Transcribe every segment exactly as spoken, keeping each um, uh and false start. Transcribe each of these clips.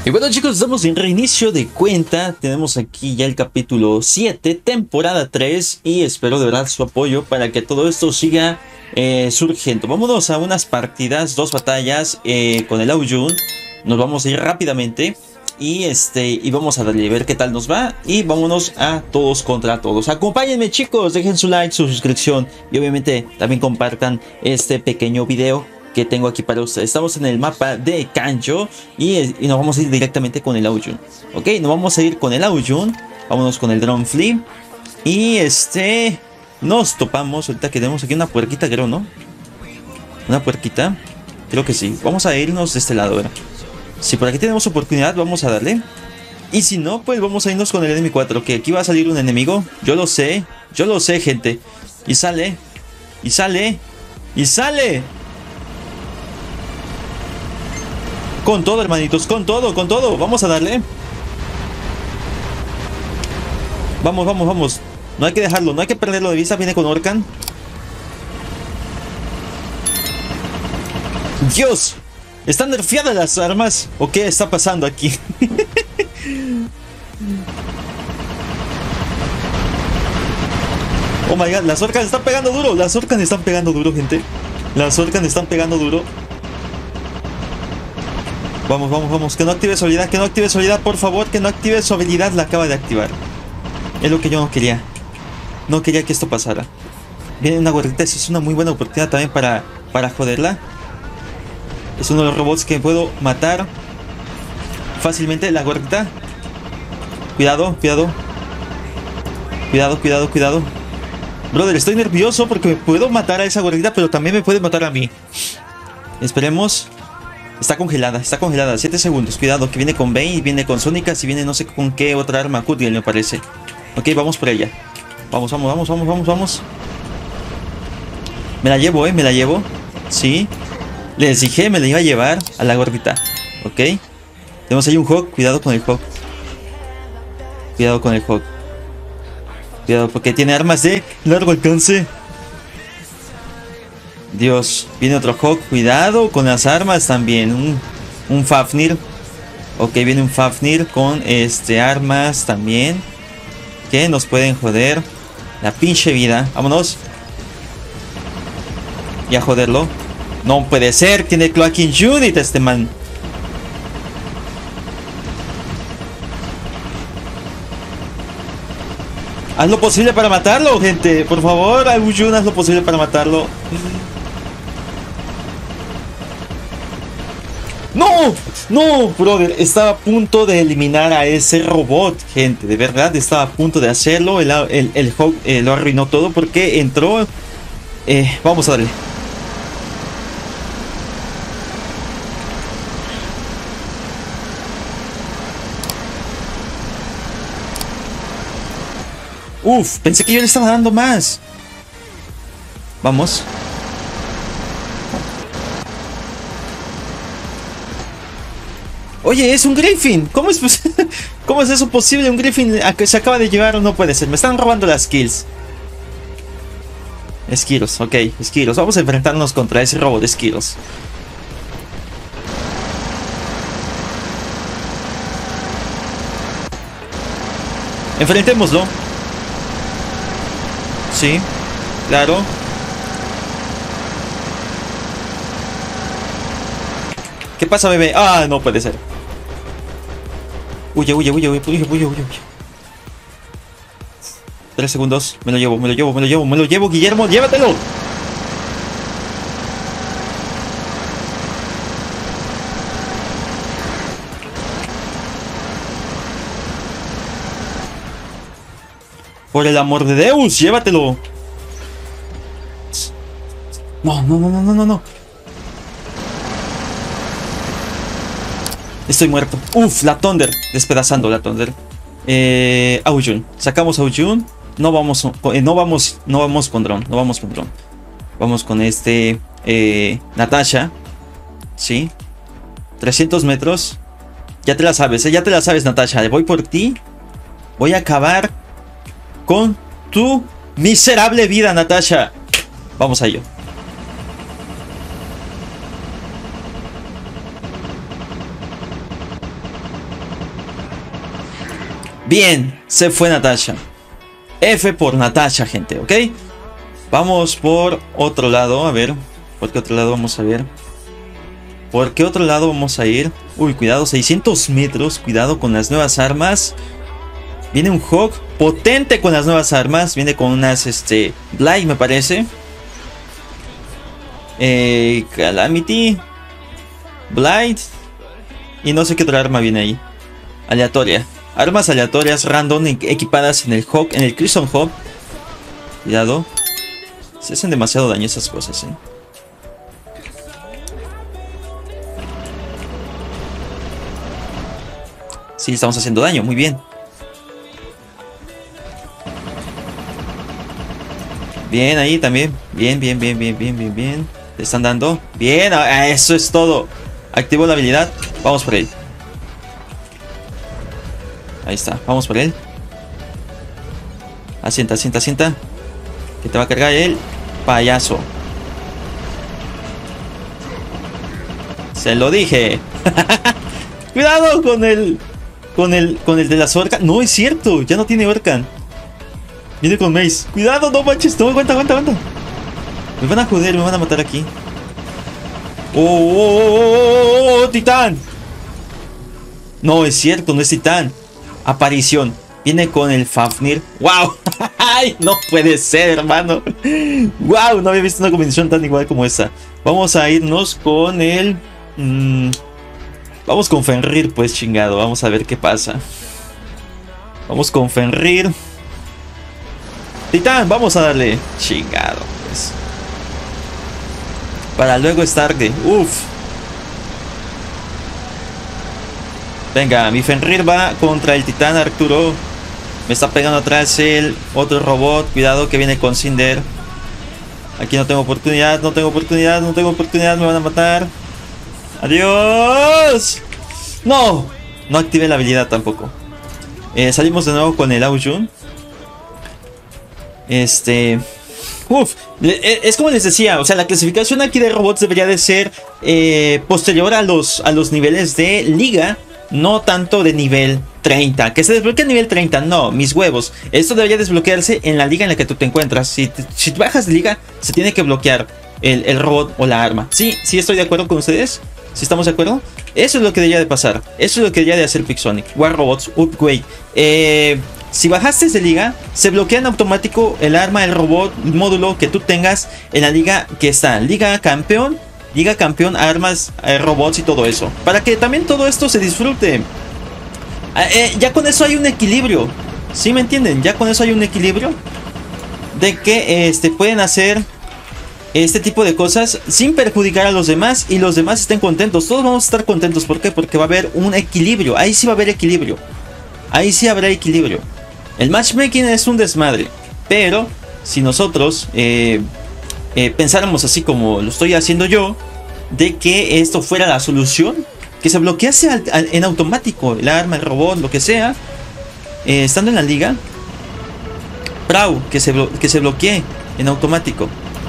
Y bueno, chicos, estamos en reinicio de cuenta. Tenemos aquí ya el capítulo siete, temporada tres. Y espero de verdad su apoyo para que todo esto siga eh, surgiendo. Vámonos a unas partidas, dos batallas eh, con el Aoyun. Nos vamos a ir rápidamente. Y este y vamos a darle a ver qué tal nos va. Y vámonos a todos contra todos. Acompáñenme, chicos, dejen su like, su suscripción. Y obviamente también compartan este pequeño video que tengo aquí para ustedes. Estamos en el mapa de Kanjo y, y nos vamos a ir directamente con el Aoyun. Ok, nos vamos a ir con el Aoyun. Vámonos con el Drone Flea. Y este nos topamos. Ahorita que tenemos aquí una puerquita, creo, ¿no? Una puerquita. Creo que sí. Vamos a irnos de este lado, ¿verdad? Si por aquí tenemos oportunidad, vamos a darle. Y si no, pues vamos a irnos con el enemigo cuatro. Que aquí va a salir un enemigo. Yo lo sé. Yo lo sé, gente. Y sale. Y sale. Y sale. Con todo, hermanitos, con todo, con todo. Vamos a darle. Vamos, vamos, vamos. No hay que dejarlo, no hay que perderlo de vista. Viene con Orkan. Dios, ¿están nerfeadas las armas? ¿O qué está pasando aquí? Oh my god, las Orkan están pegando duro. Las Orkan están pegando duro, gente. Las Orkan están pegando duro. Vamos, vamos, vamos, que no active su habilidad, que no active su habilidad, por favor, que no active su habilidad, la acaba de activar. Es lo que yo no quería. No quería que esto pasara. Viene una gorrita, eso es una muy buena oportunidad también para, para joderla. Es uno de los robots que puedo matar fácilmente, la gorrita. Cuidado, cuidado. Cuidado, cuidado, cuidado. Brother, estoy nervioso porque me puedo matar a esa gorrita, pero también me puede matar a mí. Esperemos. Está congelada, está congelada, siete segundos. Cuidado, que viene con Bane, viene con Sónicas y viene no sé con qué otra arma. Cutgirl me parece. Ok, vamos por ella. Vamos, vamos, vamos, vamos, vamos, vamos. Me la llevo, eh, me la llevo. Sí. Les dije, me la iba a llevar a la gordita. Ok. Tenemos ahí un Hawk, cuidado con el Hawk. Cuidado con el Hawk. Cuidado, porque tiene armas de largo alcance. Dios, viene otro Hawk, cuidado con las armas también. Un, un Fafnir. Ok, viene un Fafnir con este armas también. Que nos pueden joder la pinche vida. Vámonos. Y a joderlo. No puede ser, tiene Cloaking Unit este man. Haz lo posible para matarlo, gente. Por favor, Aoyun, haz lo posible para matarlo. ¡No! ¡No! Brother, estaba a punto de eliminar a ese robot, gente. De verdad, estaba a punto de hacerlo. El, el, el Hawk eh, lo arruinó todo porque entró. Eh, vamos a darle. Uf, pensé que yo le estaba dando más. Vamos. Oye, es un Griffin. ¿Cómo es, ¿Cómo es eso posible? Un Griffin a que se acaba de llevar. No puede ser. Me están robando las kills. Esquiros, ok. Esquiros. Vamos a enfrentarnos contra ese robot de Esquiros. Enfrentémoslo. Sí, claro. ¿Qué pasa, bebé? Ah, no puede ser. Huye, huye, huye, huye, huye, huye, huye. Tres segundos. Me lo llevo, me lo llevo, me lo llevo, me lo llevo, Guillermo, llévatelo. Por el amor de Deus, llévatelo. No, no, no, no, no, no, no. Estoy muerto. Uf, la Thunder. Despedazando la Thunder. Eh, Aoyun. Sacamos a Aoyun. No vamos, eh, no vamos, no vamos con Drone. No vamos con Drone. Vamos con este eh, Natasha. Sí. trescientos metros. Ya te la sabes, eh, ya te la sabes, Natasha. Voy por ti. Voy a acabar con tu miserable vida, Natasha. Vamos a ello. Bien, se fue Natasha. F por Natasha, gente, ¿ok? Vamos por otro lado, a ver. ¿Por qué otro lado vamos a ver? ¿Por qué otro lado vamos a ir? Uy, cuidado, seiscientos metros. Cuidado con las nuevas armas. Viene un Hawk potente con las nuevas armas. Viene con unas, este, Blight me parece. Eh, Calamity. Blight. Y no sé qué otra arma viene ahí. Aleatoria. Armas aleatorias random equipadas en el Hawk, en el Crimson Hawk. Cuidado. Se hacen demasiado daño esas cosas, eh. Sí, estamos haciendo daño, muy bien. Bien ahí también. Bien, bien, bien, bien, bien, bien, bien. Le están dando. Bien, eso es todo. Activo la habilidad. Vamos por él. Ahí está, vamos por él. Asienta, asienta, asienta. Que te va a cargar el payaso. Se lo dije. Cuidado con el... Con el, con el de las orcas. No, es cierto, ya no tiene Orcan. Viene con Mace. Cuidado, no manches. No, aguanta, aguanta, aguanta. Me van a joder, me van a matar aquí. Oh, oh, oh, oh, oh, Titán. No, es cierto, no es Titán. Aparición. Viene con el Fafnir. ¡Wow! ¡Ay! No puede ser, hermano. ¡Wow! No había visto una combinación tan igual como esta. Vamos a irnos con el... Mmm, vamos con Fenrir, pues, chingado. Vamos a ver qué pasa. Vamos con Fenrir. Titán, vamos a darle. Chingado, pues. Para luego estar de... Uf. Venga, mi Fenrir va contra el Titán Arturo. Me está pegando atrás el otro robot. Cuidado que viene con Cinder. Aquí no tengo oportunidad, no tengo oportunidad, no tengo oportunidad. Me van a matar. ¡Adiós! ¡No! No activé la habilidad tampoco. Eh, salimos de nuevo con el Aojun. Este... Uf, es como les decía, o sea, la clasificación aquí de robots debería de ser eh, posterior a los, a los niveles de liga, no tanto de nivel treinta. Que se desbloquee a nivel treinta, no, mis huevos. Esto debería desbloquearse en la liga en la que tú te encuentras. Si, te, si bajas de liga, se tiene que bloquear el, el robot o la arma. Sí, sí estoy de acuerdo con ustedes. ¿Sí estamos de acuerdo? Eso es lo que debería de pasar. Eso es lo que debería de hacer Pixonic. War Robots Upgrade. Eh... Si bajaste de liga, se bloquea en automático el arma, el robot, el módulo que tú tengas en la liga que está. Liga campeón, liga campeón, armas, eh, robots y todo eso. Para que también todo esto se disfrute. Eh, ya con eso hay un equilibrio. ¿Sí me entienden? Ya con eso hay un equilibrio. De que este, pueden hacer este tipo de cosas sin perjudicar a los demás. Y los demás estén contentos. Todos vamos a estar contentos. ¿Por qué? Porque va a haber un equilibrio. Ahí sí va a haber equilibrio. Ahí sí habrá equilibrio. El matchmaking es un desmadre, pero si nosotros eh, eh, pensáramos así como lo estoy haciendo yo, de que esto fuera la solución, que se bloquease al, al, en automático el arma, el robot, lo que sea, eh, estando en la liga, Prau, que se, que se bloquee en automático.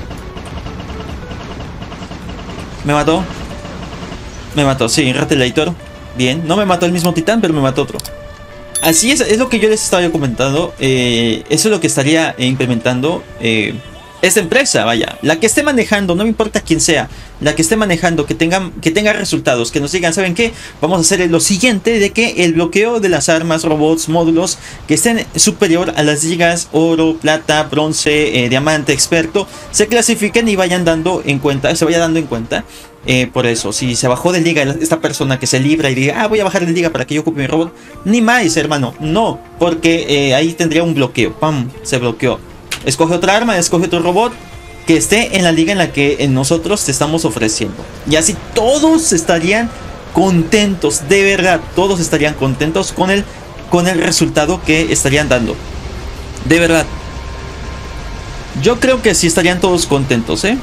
Me mató, me mató, sí, Ratelator, bien, no me mató el mismo titán, pero me mató otro. Así es, es lo que yo les estaba comentando. Eh, eso es lo que estaría implementando eh, esta empresa, vaya. La que esté manejando, no me importa quién sea. La que esté manejando, que tenga, que tenga resultados. Que nos digan, ¿saben qué? Vamos a hacer lo siguiente, de que el bloqueo de las armas, robots, módulos que estén superior a las ligas oro, plata, bronce, eh, diamante, experto, se clasifiquen y vayan dando en cuenta, se vaya dando en cuenta. Eh, por eso, si se bajó de liga esta persona que se libra y diga, ah, voy a bajar de liga para que yo ocupe mi robot, ni más, hermano, no, porque eh, ahí tendría un bloqueo, pam, se bloqueó. Escoge otra arma, escoge otro robot que esté en la liga en la que eh, nosotros te estamos ofreciendo. Y así todos estarían contentos, de verdad, todos estarían contentos con el, con el resultado que estarían dando. De verdad. Yo creo que sí estarían todos contentos, ¿eh?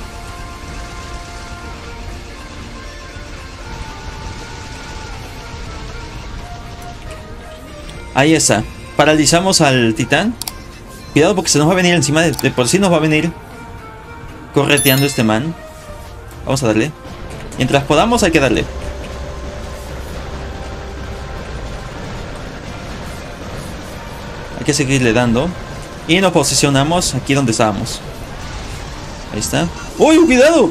Ahí está. Paralizamos al titán. Cuidado porque se nos va a venir encima. De, de por sí nos va a venir correteando este man. Vamos a darle. Mientras podamos hay que darle. Hay que seguirle dando. Y nos posicionamos aquí donde estábamos. Ahí está. ¡Uy, cuidado!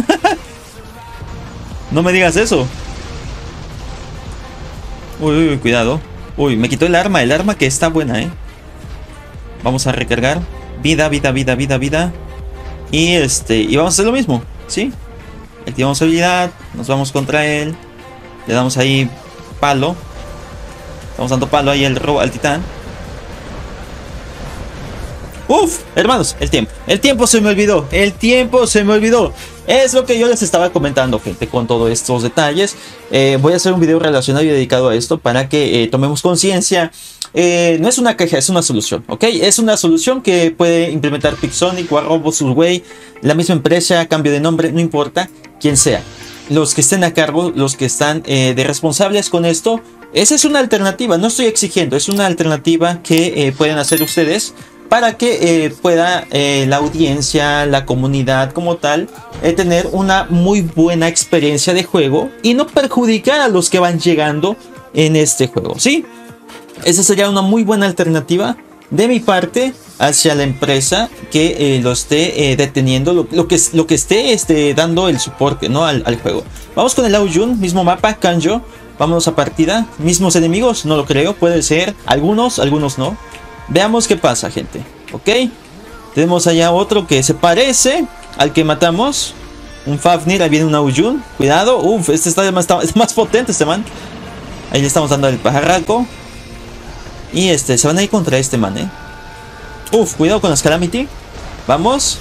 No me digas eso. Uy, uy, cuidado. Uy, me quitó el arma. El arma que está buena, ¿eh? Vamos a recargar. Vida, vida, vida, vida, vida. Y este, y vamos a hacer lo mismo, ¿sí? Activamos habilidad. Nos vamos contra él. Le damos ahí palo. Estamos dando palo ahí al, al titán. Uf, hermanos, el tiempo. El tiempo se me olvidó. El tiempo se me olvidó. Es lo que yo les estaba comentando, gente, con todos estos detalles. Eh, voy a hacer un video relacionado y dedicado a esto para que eh, tomemos conciencia. Eh, no es una queja, es una solución, ¿ok? Es una solución que puede implementar Pixonic o Robo Surway, la misma empresa, cambio de nombre, no importa quién sea. Los que estén a cargo, los que están eh, de responsables con esto, esa es una alternativa. No estoy exigiendo, es una alternativa que eh, pueden hacer ustedes para que eh, pueda eh, la audiencia, la comunidad como tal, eh, tener una muy buena experiencia de juego y no perjudicar a los que van llegando en este juego, ¿sí? Esa sería una muy buena alternativa de mi parte hacia la empresa que eh, lo esté eh, deteniendo, lo, lo, que, lo que esté este, dando el soporte, ¿no? al, al juego. Vamos con el Aoyun, mismo mapa, Kanjo. Vámonos a partida. Mismos enemigos, no lo creo, puede ser algunos, algunos no. Veamos qué pasa, gente. Ok. Tenemos allá otro que se parece al que matamos. Un Fafnir, ahí viene un Aoyun. Cuidado. Uf, este está más, está más potente, este man. Ahí le estamos dando el pajarraco. Y este, se van a ir contra este man, eh. Uf, cuidado con las Calamity. Vamos.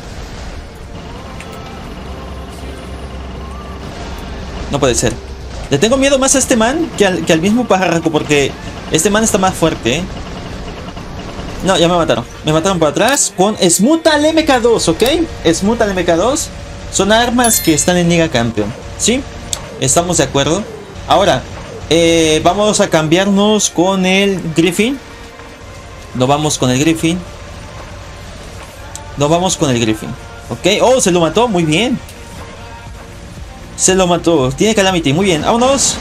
No puede ser. Le tengo miedo más a este man que al, que al mismo pajarraco, porque este man está más fuerte, eh. No, ya me mataron. Me mataron por atrás con Smutal M K dos, ¿ok? Smutal M K dos son armas que están en Liga Campeón, ¿sí? Estamos de acuerdo. Ahora, eh, vamos a cambiarnos con el Griffin. No vamos con el Griffin. No vamos con el Griffin, ¿ok? Oh, se lo mató, muy bien. Se lo mató. Tiene Calamity, muy bien, vámonos.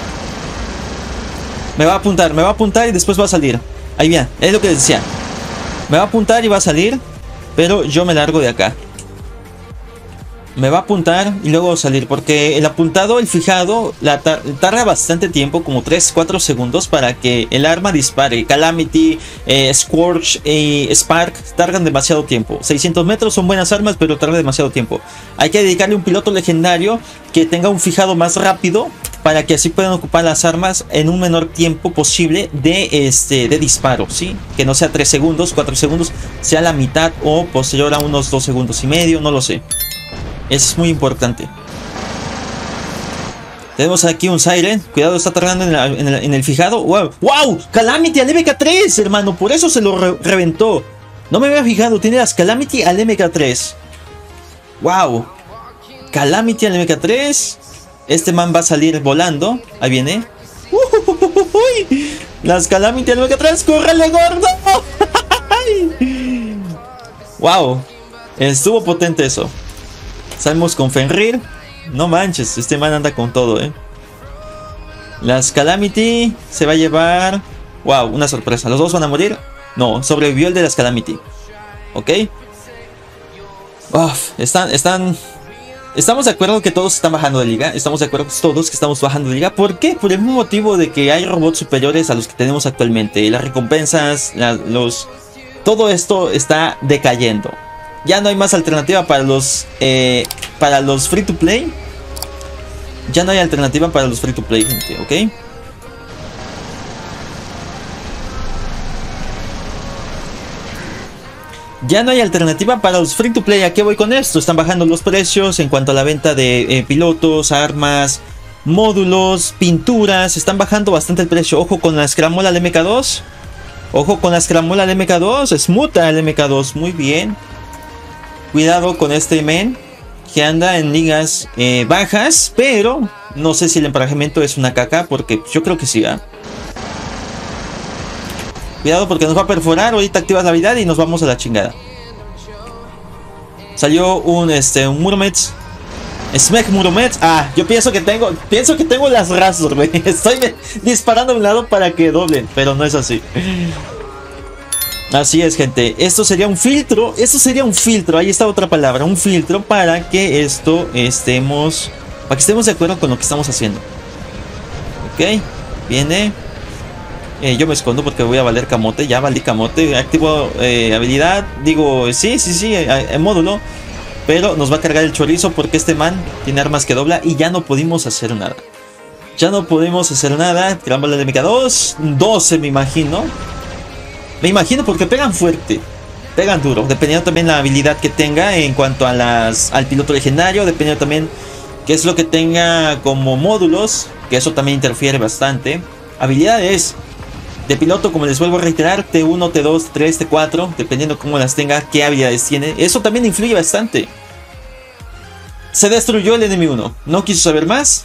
Me va a apuntar, me va a apuntar y después va a salir. Ahí bien, es lo que les decía. Me va a apuntar y va a salir, pero yo me largo de acá. Me va a apuntar y luego salir, porque el apuntado, el fijado, la tar tarda bastante tiempo, como tres cuatro segundos para que el arma dispare. Calamity, eh, Scorch y Spark tardan demasiado tiempo. seiscientos metros son buenas armas, pero tarda demasiado tiempo. Hay que dedicarle un piloto legendario que tenga un fijado más rápido, para que así puedan ocupar las armas en un menor tiempo posible de, este, de disparo, ¿sí? Que no sea tres segundos, cuatro segundos, sea la mitad o posterior a unos dos segundos y medio, no lo sé. Eso es muy importante. Tenemos aquí un Siren. Cuidado, está tardando en, la, en, el, en el fijado. ¡Wow! ¡Wow! Calamity al M K tres, hermano. Por eso se lo re reventó. No me había fijado. Tiene las Calamity al M K tres. ¡Wow! Calamity al M K tres. Este man va a salir volando. Ahí viene. ¡Uy! Las Calamity al M K tres. ¡Córrele, gordo! ¡Wow! Estuvo potente eso. Salimos con Fenrir. No manches, este man anda con todo, eh. Las Calamity se va a llevar. Wow, una sorpresa. ¿Los dos van a morir? No, sobrevivió el de las Calamity. Ok. Uf, están, están. Estamos de acuerdo que todos están bajando de liga. Estamos de acuerdo todos que estamos bajando de liga. ¿Por qué? Por el mismo motivo de que hay robots superiores a los que tenemos actualmente. Las recompensas, la, los. Todo esto está decayendo. Ya no hay más alternativa para los eh, para los free to play. Ya no hay alternativa para los free to play, gente, ¿ok? Ya no hay alternativa para los free to play. ¿A qué voy con esto? Están bajando los precios en cuanto a la venta de eh, pilotos, armas, módulos, pinturas. Están bajando bastante el precio. Ojo con la Scramola al M K dos. Ojo con la Scramola al M K dos. Smuta al M K dos. Muy bien. Cuidado con este men que anda en ligas eh, bajas, pero no sé si el emparejamiento es una caca, porque yo creo que sí, ¿eh? Cuidado porque nos va a perforar. Ahorita activas la habilidad y nos vamos a la chingada. Salió un este un Muromets. Smek Muromets. Ah, yo pienso que tengo pienso que tengo las razas, güey. Estoy disparando a un lado para que doblen, pero no es así. Así es, gente. Esto sería un filtro. Esto sería un filtro. Ahí está otra palabra. Un filtro para que esto estemos... Para que estemos de acuerdo con lo que estamos haciendo. Ok. Viene. Eh, yo me escondo porque voy a valer camote. Ya valí camote. Activo eh, habilidad. Digo, sí, sí, sí. En módulo. Pero nos va a cargar el chorizo porque este man tiene armas que dobla. Y ya no pudimos hacer nada. Ya no podemos hacer nada. Tiramos la M K dos. doce me imagino. Me imagino porque pegan fuerte. Pegan duro. Dependiendo también la habilidad que tenga en cuanto a las al piloto legendario. Dependiendo también qué es lo que tenga como módulos. Que eso también interfiere bastante. Habilidades de piloto, como les vuelvo a reiterar. T uno, T dos, T tres, T cuatro. Dependiendo cómo las tenga. Qué habilidades tiene. Eso también influye bastante. Se destruyó el enemigo uno. No quiso saber más.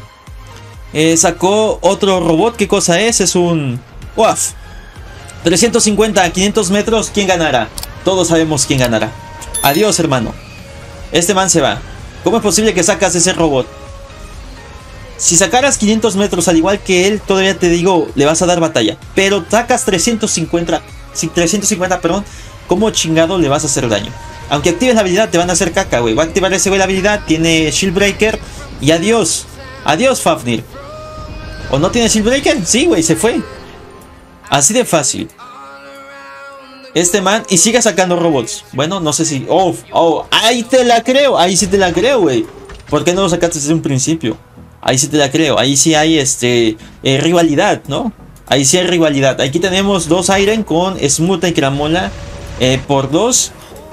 Eh, sacó otro robot. ¿Qué cosa es? Es un... ¡Uaf! trescientos cincuenta a quinientos metros. ¿Quién ganará? Todos sabemos quién ganará. Adiós, hermano. Este man se va. ¿Cómo es posible que sacas ese robot? Si sacaras quinientos metros al igual que él, todavía te digo, le vas a dar batalla. Pero sacas trescientos cincuenta, trescientos cincuenta, perdón. ¿Cómo chingado le vas a hacer daño? Aunque actives la habilidad, te van a hacer caca, güey. Va a activar ese güey la habilidad. Tiene Shield Breaker. Y adiós. Adiós, Fafnir. ¿O no tiene Shield Breaker? Sí, güey, se fue. Así de fácil. Este man. Y sigue sacando robots. Bueno, no sé si... Oh, oh, ahí te la creo. Ahí sí te la creo, güey. ¿Por qué no lo sacaste desde un principio? Ahí sí te la creo. Ahí sí hay este eh, rivalidad, ¿no? Ahí sí hay rivalidad. Aquí tenemos dos Iron con Smuta y Cramola. Eh, por dos.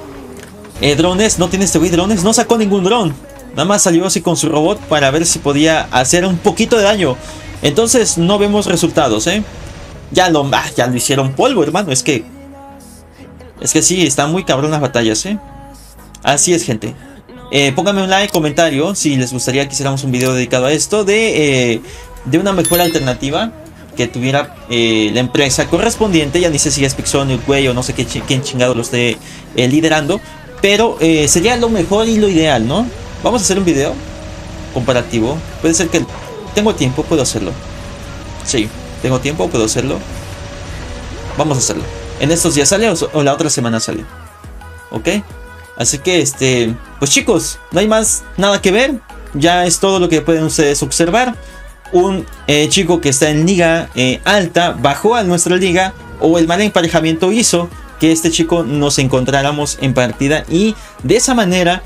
Eh, drones. No tiene este güey drones. No sacó ningún dron. Nada más salió así con su robot para ver si podía hacer un poquito de daño. Entonces no vemos resultados, ¿eh? Ya lo, ah, ya lo hicieron polvo, hermano. Es que... Es que sí, están muy cabrón las batallas, ¿eh? Así es, gente. Eh, pónganme un like, comentario, si les gustaría que hiciéramos un video dedicado a esto. De, eh, de una mejor alternativa que tuviera eh, la empresa correspondiente. Ya ni sé si es Pixonic, güey, o no sé qué, quién chingado lo esté eh, liderando. Pero eh, sería lo mejor y lo ideal, ¿no? Vamos a hacer un video comparativo. Puede ser que... Tengo tiempo, puedo hacerlo. Sí. Tengo tiempo, puedo hacerlo. Vamos a hacerlo. En estos días sale o, o la otra semana sale. ¿Ok? Así que este... Pues chicos, no hay más nada que ver. Ya es todo lo que pueden ustedes observar. Un eh, chico que está en liga eh, alta bajó a nuestra liga. O el mal emparejamiento hizo que este chico nos encontráramos en partida. Y de esa manera...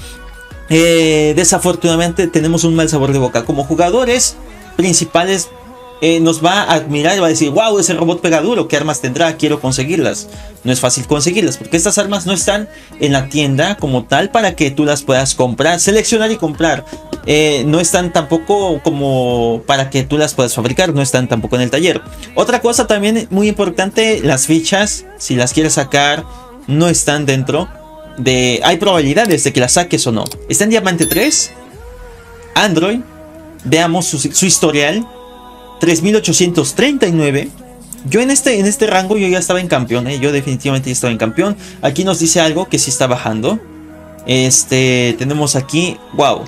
Eh, desafortunadamente tenemos un mal sabor de boca. Como jugadores principales... Eh, nos va a admirar y va a decir: wow, ese robot pega duro, ¿qué armas tendrá? Quiero conseguirlas. No es fácil conseguirlas porque estas armas no están en la tienda como tal para que tú las puedas comprar, seleccionar y comprar. Eh, no están tampoco como para que tú las puedas fabricar, no están tampoco en el taller. Otra cosa también muy importante, las fichas, si las quieres sacar, no están dentro de... Hay probabilidades de que las saques o no. Está en Diamante tres, Android. Veamos su, su historial. tres mil ochocientos treinta y nueve. Yo en este, en este rango yo ya estaba en campeón, ¿eh? Yo definitivamente ya estaba en campeón. Aquí nos dice algo que sí está bajando. Este, tenemos aquí, wow.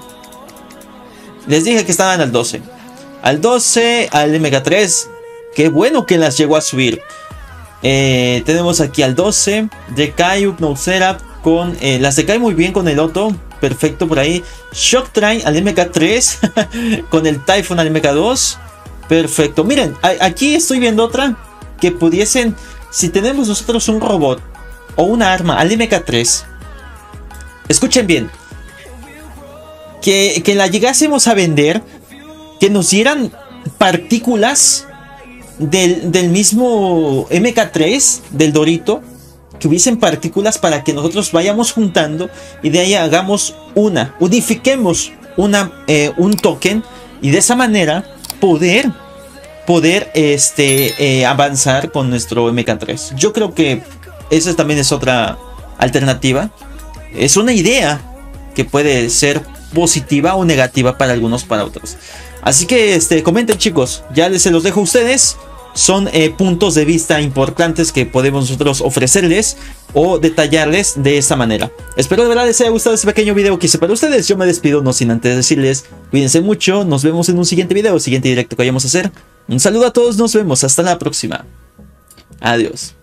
Les dije que estaban al doce. Al doce, al M K tres. Qué bueno que las llegó a subir. Eh, tenemos aquí al doce. Dekai, Upnosera con... Eh, las decae muy bien con el Otto. Perfecto por ahí. Shock Train al M K tres. Con el Typhoon al M K dos. Perfecto, miren, aquí estoy viendo otra que pudiesen, si tenemos nosotros un robot o una arma al M K tres, escuchen bien, que, que la llegásemos a vender, que nos dieran partículas del, del mismo M K tres, del Dorito, que hubiesen partículas para que nosotros vayamos juntando y de ahí hagamos una, unifiquemos una, eh, un token y de esa manera poder poder este eh, avanzar con nuestro M K tres. Yo creo que esa también es otra alternativa. Es una idea que puede ser positiva o negativa para algunos, para otros. Así que este comenten, chicos, ya les, se los dejo a ustedes. Son eh, puntos de vista importantes que podemos nosotros ofrecerles o detallarles de esta manera. Espero de verdad les haya gustado este pequeño video que hice para ustedes. Yo me despido, no sin antes decirles, cuídense mucho, nos vemos en un siguiente video, siguiente directo que vayamos a hacer. Un saludo a todos, nos vemos, hasta la próxima. Adiós.